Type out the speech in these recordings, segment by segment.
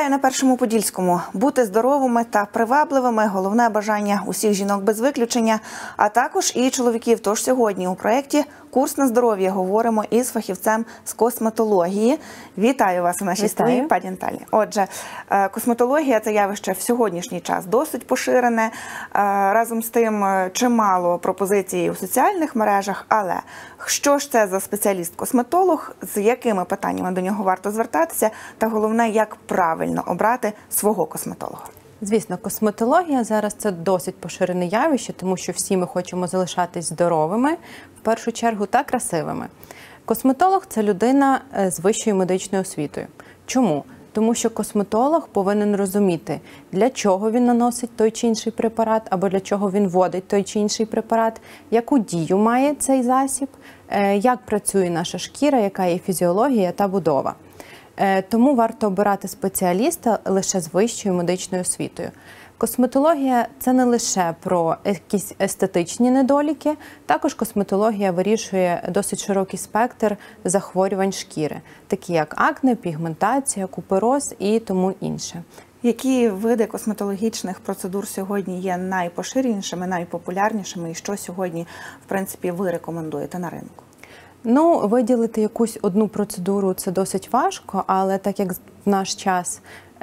Вітаю на Першому Подільському. Бути здоровими та привабливими – головне бажання усіх жінок без виключення, а також і чоловіків. Тож сьогодні у проєкті «Курс на здоров'я» говоримо із фахівцем з косметології. Вітаю вас у нашій студії, пані Наталі. Отже, косметологія – це явище в сьогоднішній час досить поширене. Разом з тим, чимало пропозицій у соціальних мережах. Але що ж це за спеціаліст-косметолог, з якими питаннями до нього варто звертатися, та головне, як правильно обрати свого косметолога? Звісно, косметологія зараз це досить поширене явище, тому що всі ми хочемо залишатись здоровими, в першу чергу, та красивими. Косметолог – це людина з вищою медичною освітою. Чому? Тому що косметолог повинен розуміти, для чого він наносить той чи інший препарат, або для чого він вводить той чи інший препарат, яку дію має цей засіб, як працює наша шкіра, яка є фізіологія та будова. Тому варто обирати спеціаліста лише з вищою медичною освітою. Косметологія – це не лише про якісь естетичні недоліки, також косметологія вирішує досить широкий спектр захворювань шкіри, такі як акне, пігментація, купероз і тому інше. Які види косметологічних процедур сьогодні є найпоширенішими, найпопулярнішими і що сьогодні, в принципі, ви рекомендуєте на ринку? Ну, виділити якусь одну процедуру – це досить важко, але так як в наш час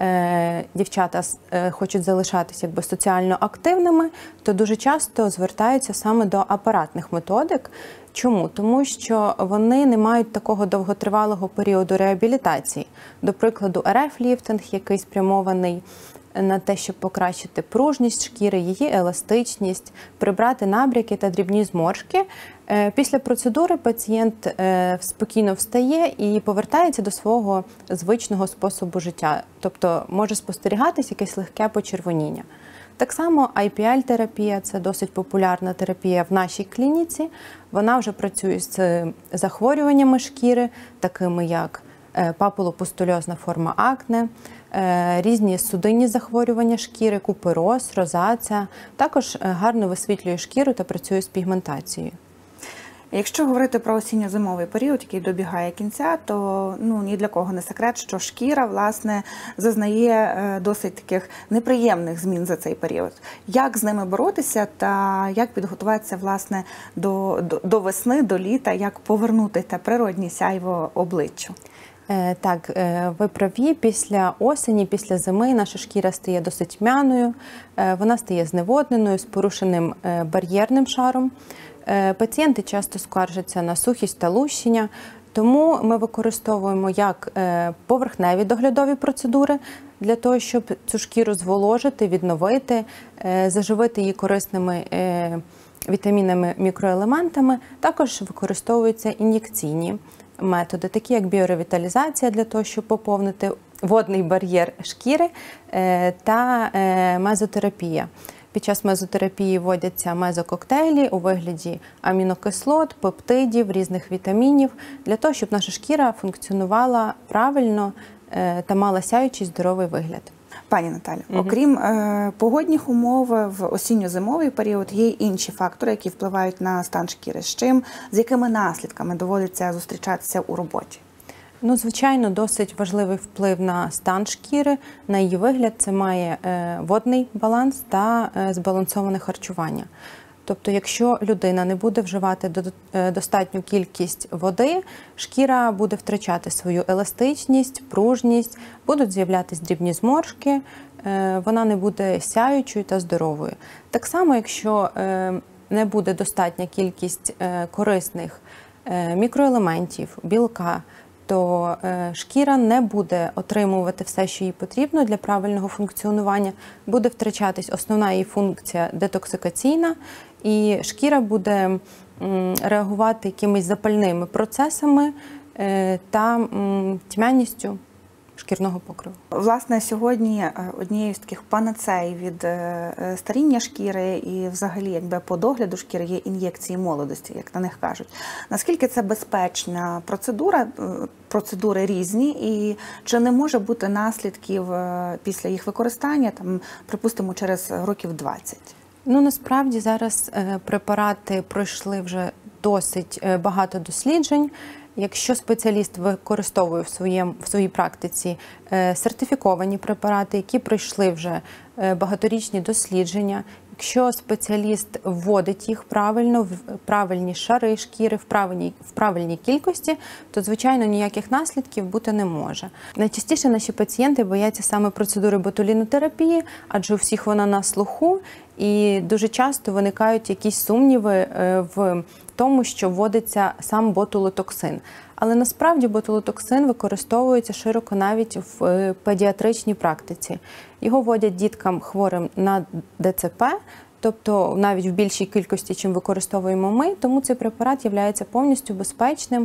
дівчата хочуть залишатися соціально активними, то дуже часто звертаються саме до апаратних методик. Чому? Тому що вони не мають такого довготривалого періоду реабілітації. До прикладу, РФ-ліфтинг, який спрямований на те, щоб покращити пружність шкіри, її еластичність, прибрати набряки та дрібні зморшки. Після процедури пацієнт спокійно встає і повертається до свого звичного способу життя. Тобто може спостерігатись якесь легке почервоніння. Так само IPL-терапія – це досить популярна терапія в нашій клініці. Вона вже працює з захворюваннями шкіри, такими як папулопустульозна форма акне, різні судинні захворювання шкіри, купероз, розація. Також гарно висвітлює шкіру та працює з пігментацією. Якщо говорити про осінньо-зимовий період, який добігає кінця, то ні для кого не секрет, що шкіра, власне, зазнає досить таких неприємних змін за цей період. Як з ними боротися та як підготуватися, власне, до весни, до літа, як повернути те природнє сяйво обличчю? Так, ви праві, після осені, після зими наша шкіра стає досить тьмяною, вона стає зневодненою, з порушеним бар'єрним шаром. Пацієнти часто скаржаться на сухість та лущення, тому ми використовуємо як поверхневі доглядові процедури для того, щоб цю шкіру зволожити, відновити, заживити її корисними вітамінами, мікроелементами. Також використовуються ін'єкційні методи, такі як біоревіталізація для того, щоб поповнити водний бар'єр шкіри, та мезотерапія. Під час мезотерапії вводяться мезококтейлі у вигляді амінокислот, пептидів, різних вітамінів, для того, щоб наша шкіра функціонувала правильно та мала сяючий здоровий вигляд. Пані Наталю, окрім погодних умов в осінньо-зимовий період, є й інші фактори, які впливають на стан шкіри. З якими наслідками доводиться зустрічатися у роботі? Ну, звичайно, досить важливий вплив на стан шкіри, на її вигляд. Це має водний баланс та збалансоване харчування. Тобто, якщо людина не буде вживати достатню кількість води, шкіра буде втрачати свою еластичність, пружність, будуть з'являтися дрібні зморшки, вона не буде сяючою та здоровою. Так само, якщо не буде достатня кількість корисних мікроелементів, білка, то шкіра не буде отримувати все, що їй потрібно для правильного функціонування, буде втрачатись основна її функція детоксикаційна, і шкіра буде реагувати якимись запальними процесами та тьмяністю шкірного покриву. Власне, сьогодні однією з таких панацей від старіння шкіри і взагалі по догляду шкіри є ін'єкції молодості, як на них кажуть. Наскільки це безпечна процедура? Процедури різні, і чи не може бути наслідків після їх використання, припустимо, через років 20? Ну, насправді зараз препарати пройшли вже досить багато досліджень, Якщо спеціаліст використовує в своїй практиці сертифіковані препарати, які пройшли вже багаторічні дослідження, якщо спеціаліст вводить їх правильно, в правильні шари шкіри, в правильній кількості, то, звичайно, ніяких наслідків бути не може. Найчастіше наші пацієнти бояться саме процедури ботулінотерапії, адже у всіх вона на слуху, і дуже часто виникають якісь сумніви в тому, що вводиться сам ботулотоксин. Але насправді ботулотоксин використовується широко навіть в педіатричній практиці. Його вводять діткам хворим на ДЦП, тобто навіть в більшій кількості, чим використовуємо ми, тому цей препарат є повністю безпечним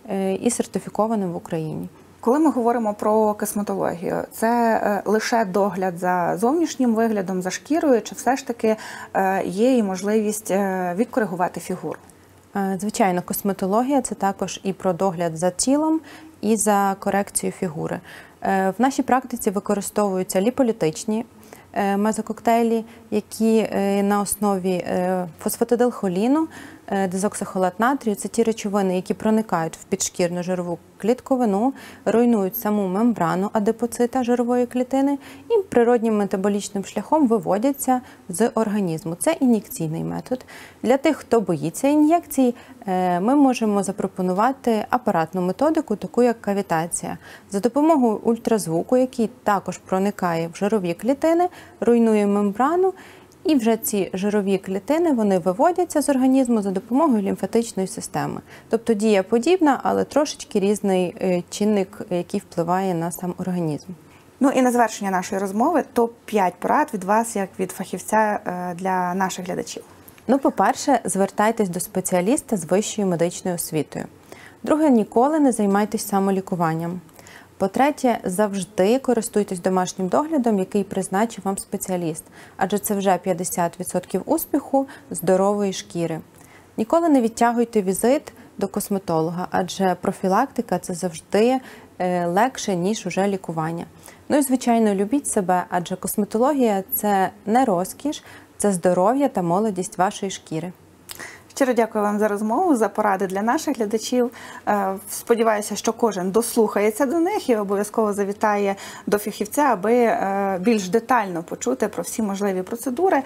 і сертифікованим в Україні. Коли ми говоримо про косметологію, це лише догляд за зовнішнім виглядом, за шкірою, чи все ж таки є і можливість відкоригувати фігуру? Звичайно, косметологія – це також і про догляд за тілом, і за корекцію фігури. В нашій практиці використовуються ліполітичні мезококтейлі, які на основі фосфатидилхоліну, дезоксихолат натрію – це ті речовини, які проникають в підшкірну жирову клітковину, руйнують саму мембрану адипоцита жирової клітини і природнім метаболічним шляхом виводяться з організму. Це ін'єкційний метод. Для тих, хто боїться ін'єкцій, ми можемо запропонувати апаратну методику, таку як кавітація. За допомогою ультразвуку, який також проникає в жирові клітини, руйнує мембрану, і вже ці жирові клітини, вони виводяться з організму за допомогою лімфатичної системи. Тобто дія подібна, але трошечки різний чинник, який впливає на сам організм. Ну і на завершення нашої розмови топ-5 порад від вас, як від фахівця для наших глядачів. Ну, по-перше, звертайтесь до спеціаліста з вищою медичною освітою. Друге, ніколи не займайтесь самолікуванням. По-третє, завжди користуйтесь домашнім доглядом, який призначив вам спеціаліст, адже це вже 50% успіху здорової шкіри. Ніколи не відтягуйте візит до косметолога, адже профілактика – це завжди легше, ніж уже лікування. Ну і, звичайно, любіть себе, адже косметологія – це не розкіш, це здоров'я та молодість вашої шкіри. Щиро дякую вам за розмову, за поради для наших глядачів. Сподіваюся, що кожен дослухається до них і обов'язково завітає до фахівця, аби більш детально почути про всі можливі процедури,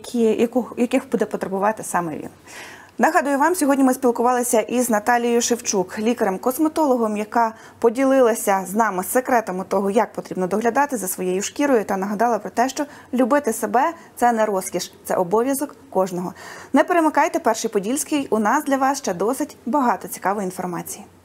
яких буде потребувати саме він. Нагадую вам, сьогодні ми спілкувалися із Наталією Шевчук, лікарем-косметологом, яка поділилася з нами секретами того, як потрібно доглядати за своєю шкірою, та нагадала про те, що любити себе – це не розкіш, це обов'язок кожного. Не перемикайте, Перший Подільський, у нас для вас ще досить багато цікавої інформації.